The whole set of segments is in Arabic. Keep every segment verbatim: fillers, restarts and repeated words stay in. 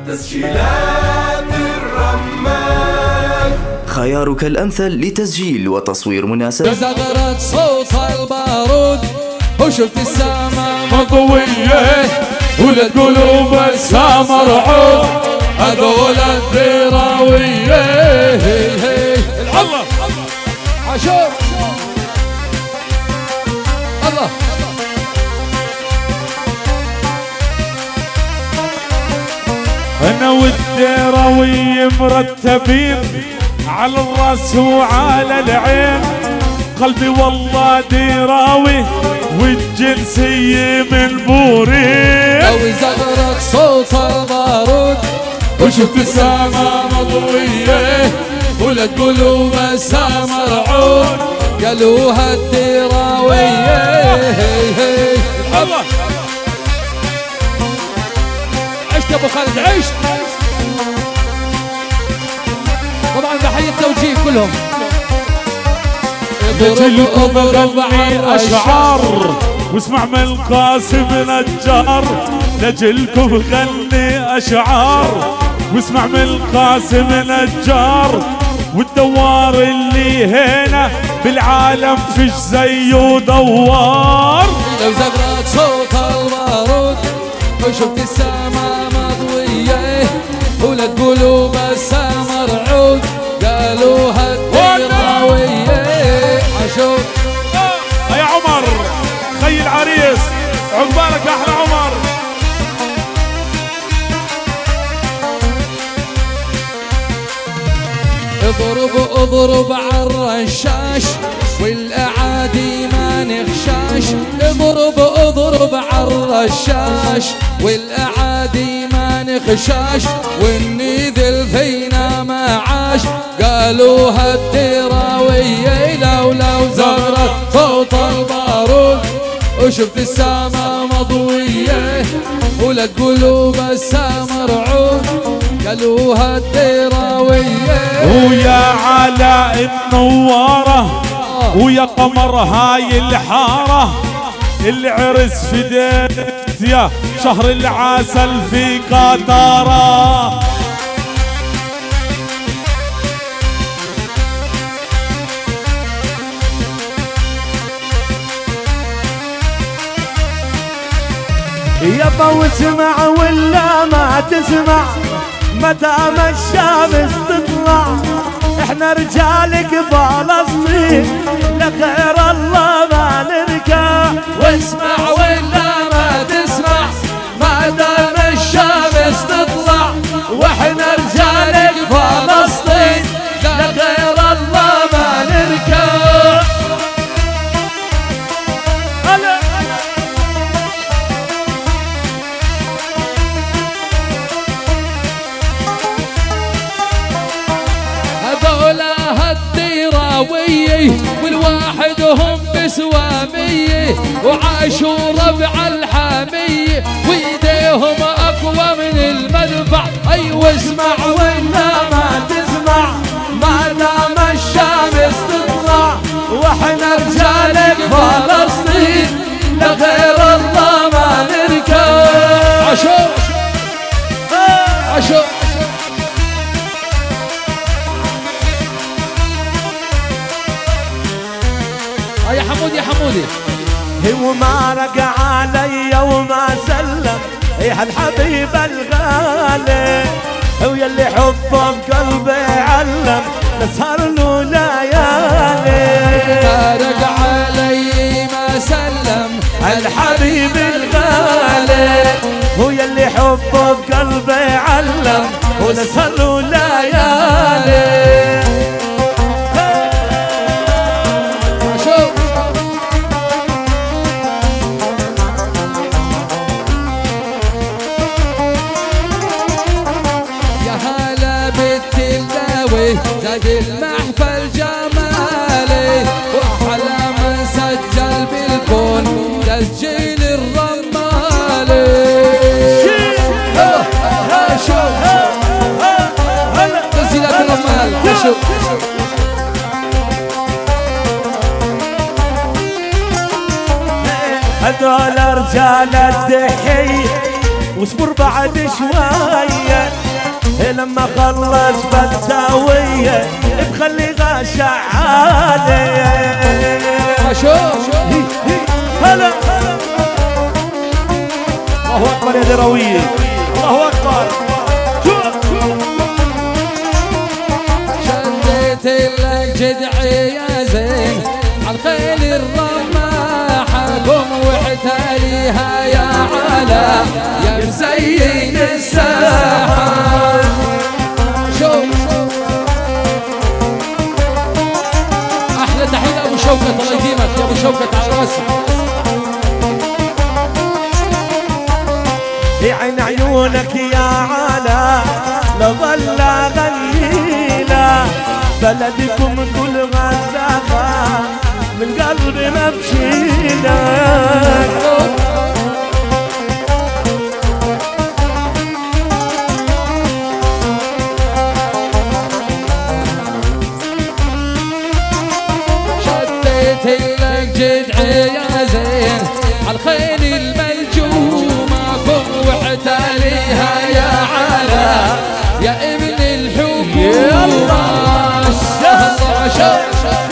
تسجيلات الرمان، خيارك الأمثل لتسجيل وتصوير مناسب. زغرت صوت البارود وشفت السما مضوية ولد قلوب السما مرعوب هذول الذراوية. الله عاشور الله انا والدراوية مرتبين على الراس وعلى العين، قلبي والله دراوي والجنسية من بورين. لو زغرت صوت البارود وشفت السما مضوية ولد قلوب السما مرعوب قالوها الدراوية. الله عشت يا ابو خالد عشت. طبعا بحيي التوجيه كلهم. نجلكم غني اشعار واسمع من القاسم نجار، نجلكم غني اشعار واسمع من القاسم نجار، والدوار اللي هنا بالعالم فيش زيه دوار. لو زغرت صوت البارود وشفت السما مضوية ولد قلوب السما مرعود قالوها الدراوية. عاشور يا عمر خي العريس عقبالك يا احلى عمر. اضرب اضرب عالرشاش والاعادي ما نخشاش، اضرب اضرب عالرشاش والاعادي ما نخشاش، والنذل فينا ما عاش قالوها الدراوية. لو لو زغرت صوت البارود وشفت السما مضوية ولد قلوب السما مرعوب قالوها الدراوية. ويا علاء النوارة ويا قمر هاي الحارة، العرس في ديت يا شهر العسل في قطارة. يابا واسمع ولا ما تسمع متى ما الشمس تطلع، احنا رجالك فلسطين لخير الله ما نرجع. واسمع ولا ما تسمع متى ما الشمس تطلع، واحنا رجالك فلسطين لخير الله ما نرجع. والواحد هم بسوامية وعاشوا ربع الحامية ويديهم أقوى من المدفع. أيوة اسمع ولا ما تسمع ما دام الشمس تطلع، واحنا رجالك فلسطين لغير الله ما نركب. عاشوا عاشوا يا حمودي يا حمودي. هو ما رجع علي وما سلم يا الحبيب الغالي، ويا اللي حبه بقلبي علم نسهر له ليالي. ما رجع علي ما سلم الحبيب الغالي، ويا اللي حبه بقلبي علم ونسهر له ليالي. زاد المحفل جمالي واحلى من سجل بالكون تسجيل الرمالي. تسجيلات الرمال. هذول رجال الدحي واصبر بعد شوية لما خلص بلتاوية بخليها شعالة. هلا الله أكبر يا دروية، الله أكبر. شديت لك جدعي يا زين عالخيل الرماحة قم واعتليها يا علا يا مسيد الساحة. شوف أحلى تحية أبو شوكت، الله يديمك يا أبو شوكت على راسك. عين عيونك يا علا لظل غنينا بلدكم كل غزاها من قلبي ما مشينا. شديت لك جدعي يا زين عالخيل الملجومة قم واعتليها يا علا يا ابن الحكومة. الله شوف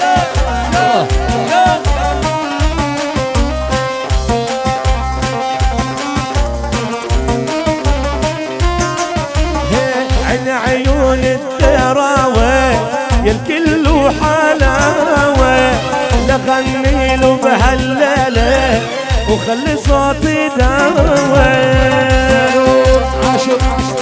عين عيون الدراوي يا الكل حلاوة لغني له بهالليلة وخلي صوتي داوي. عاشق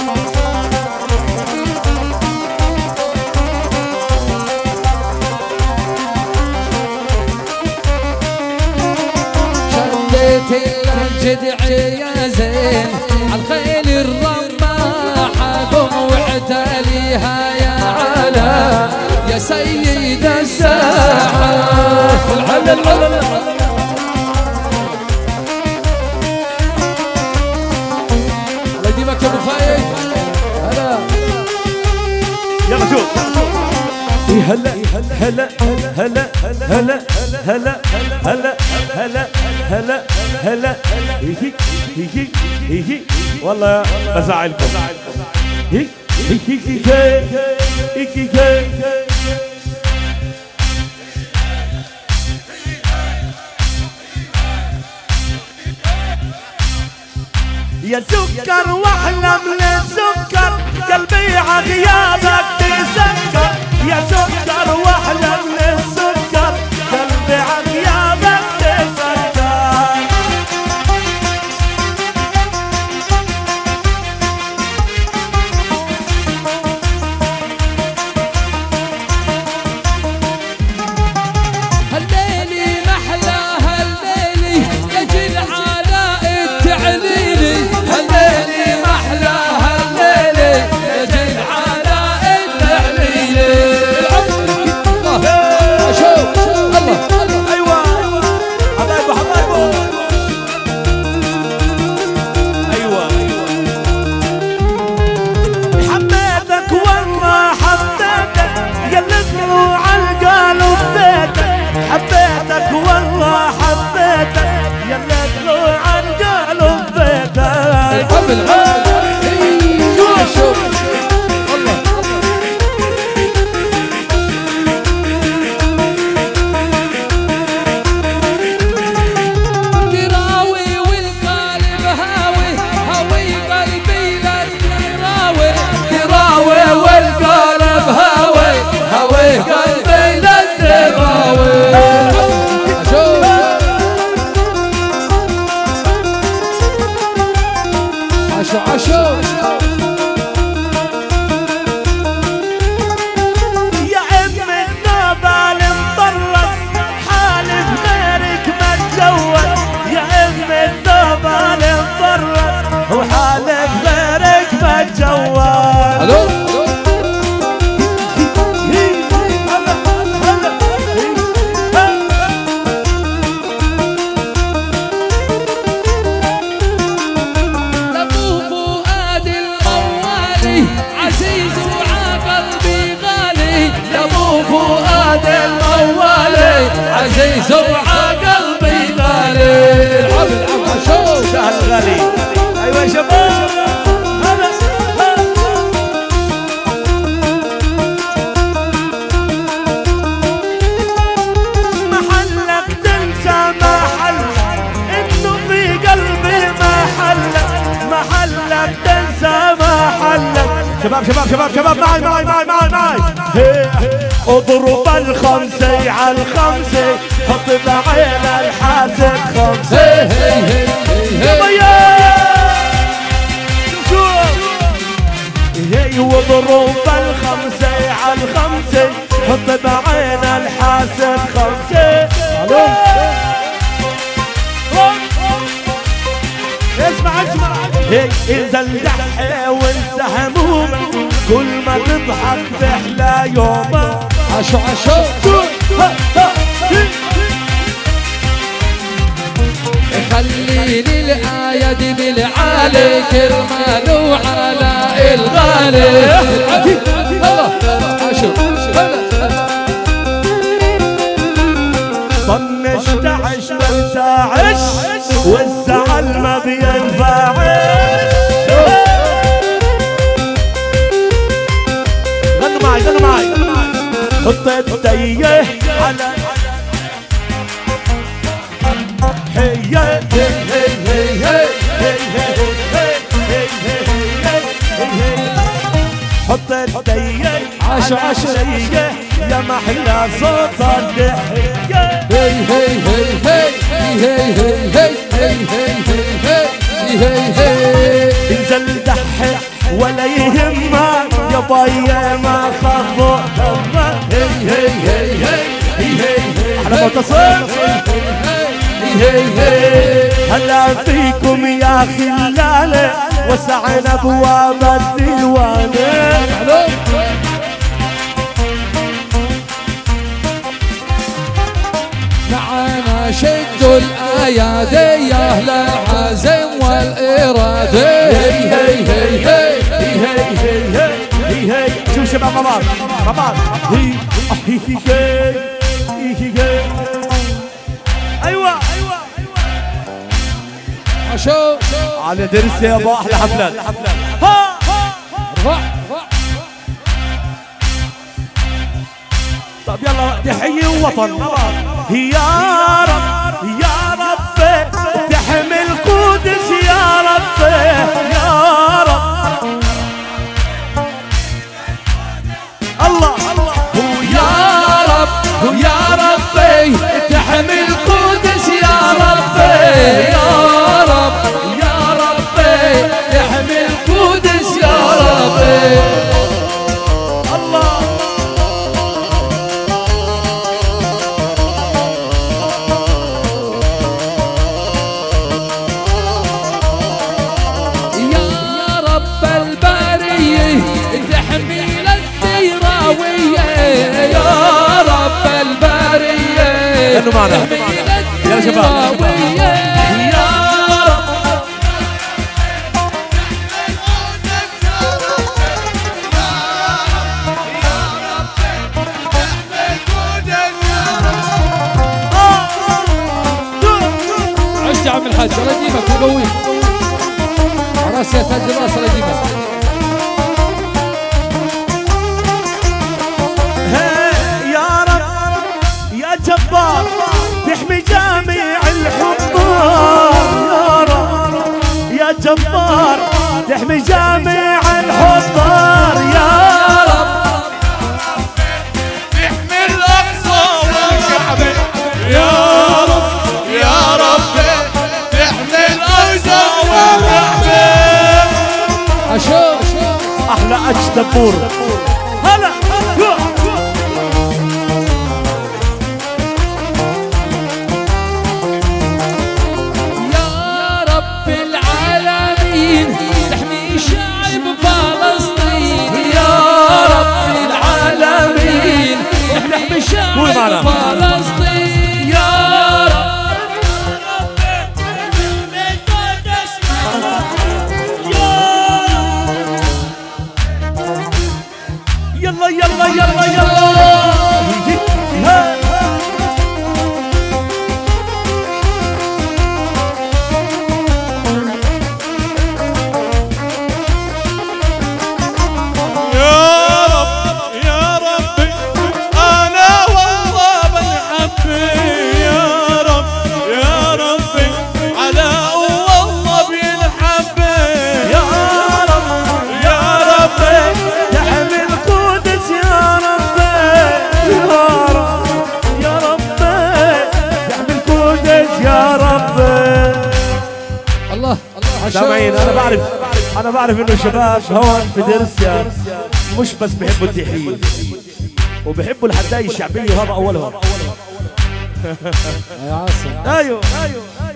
شديت لك جدعي يا زين عالخيل الرماحة قم واعتليها يا علا يا سيد الساحة. العلا العلا الله يديمك يا ابو فايد. هلا يلا شوف هلا هلا هلا هلا هلا هلا هلا هلا هلا هيك هيك هيك والله بزعلكم. هيك هيك هيك هيك يا سكر واحلى من السكر قلبي عغيابك تسكر. يا سكر واحلى من السكر قلبي عغيابك تسكر. هالليلي محلى هالليلي يجي العلاء التعليلي. هالليلي محلى هالليلي يجي العلاء التعليلي. شوف الله ايوه حبايبه حبايبه ايوه حبيتك والله حبيتك قلت عالقالوا بيتك. حبيتك والله حبيتك قلت عالقالوا بيتك. الحب الحب شوف الله دراوي والقالب هاوي هاوي قلبي للدراوي. دراوي والقالب هاوي هاوي قلبي للدراوي. شوف عاشو عاشو يا ابن النبال مطرس حالف غيرك ما تجوز. يا ابن النبال مطرس وحالف غيرك ما تجوز. الو لابو فؤاد الموالي عزيز وعقلبي غالي. لابو فؤاد الموالي عزيز وعقلبي غالي. العب العب شوف شهر غالي ايوه يا شباب. شباب شباب شباب شباب معي معي معي معي معي اضرب الخمسة على الخمسة حط بعين الحاسب خمسة هي واضرب الخمسة على الخمسة حط بعين الحاسب خمسة. اسمع اسمع هي انزل دحي وانسى همومك كل ما تضحك بحلى يومك. عشو عشو خليني الآية دي بالعالي كرمان وعلاء الغالي. الله عشو طنشت عش وانتعش والزعل ما بينفعش. غنوا معي غنوا معي حطيت ديه على هي هي هي هي حطيت ديه عشو عشو يا محلى صوت الضحية. هي هي هي هي هي هي هي هي هي انزل دحي ولا يهمك يا بايا ما خافوا همك. هي هي هي هي هي على متصل هي هي هلا فيكم يا خلالة وسعنا ابواب الديوانة. معانا شدوا الأيادي يا أهل العزم والإرادة. هي هي هي هي هي هي هي هي شوف شباب مع بعض مع بعض هي هي هي هي هي ايوه ايوه عشو على درس يا ابو احلى حفلات. ها رفع طب يلا تحيي وطن يا رب يا رب تحمي القدس يا رب يا رب الله يا رب يا ربي تحمي القدس يا ربي يا رب يا ربي تحمي القدس يا ربي. الله يا رب البرية تحمي الديراوية يا رب البرية غنوا معنا يا شباب. عشت يا عم الحاج الله يديمك ويقويك راس يا تاج الراس الله يديمك. يا رب يا جبار تحمي جميع الحضار يا رب يا جبار تحمي جميع الحضار يا رب تحمي الأقصى والكعبة يا رب يا رب تحمي الأقصى والكعبة. عشو احلى اجد دبور هلا يا رب العالمين تحمي شعب فلسطين يا رب العالمين تحمي شعب فلسطين يا رب سامعين؟ انا بعرف انا بعرف انه شباب هون في درسيا مش بس بحبوا التحرير وبحبوا الحداية الشعبية وهذا اولهم. يا عاصم ايوه ايوه